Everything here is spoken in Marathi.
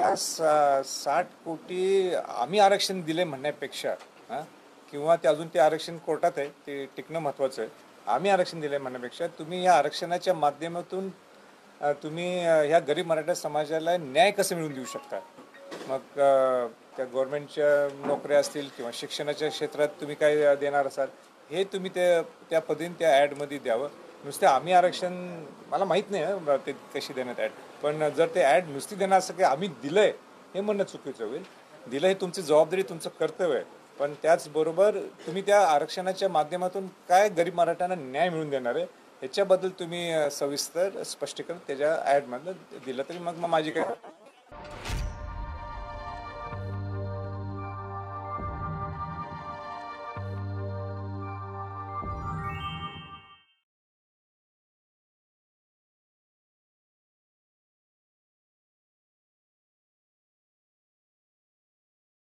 आता 60 कोटी आम्ही आरक्षण दिले म्हणण्यापेक्षा किंवा ते अजून ते आरक्षण कोर्टात आहे, ते टिकणं महत्त्वाचं आहे. आम्ही आरक्षण दिले म्हणण्यापेक्षा तुम्ही या आरक्षणाच्या माध्यमातून तुम्ही ह्या गरीब मराठा समाजाला न्याय कसं मिळवून देऊ शकता. मग त्या गव्हर्नमेंटच्या नोकऱ्या असतील किंवा शिक्षणाच्या क्षेत्रात तुम्ही काय देणार असाल, हे तुम्ही त्या पद्धतीने त्या ॲडमध्ये द्यावं. नुसते आम्ही आरक्षण मला माहीत नाही ते कशी देण्यात ॲड, पण जर ते ॲड नुसती देणार असं की आम्ही दिलं आहे हे म्हणणं चुकीचं होईल. दिलं हे तुमची जबाबदारी, तुमचं कर्तव्य आहे, पण त्याचबरोबर तुम्ही त्या आरक्षणाच्या माध्यमातून काय गरीब मराठ्यांना न्याय मिळवून देणार आहे ह्याच्याबद्दल तुम्ही सविस्तर स्पष्टीकरण त्याच्या ॲडमधलं दिलं तरी मग माझी काय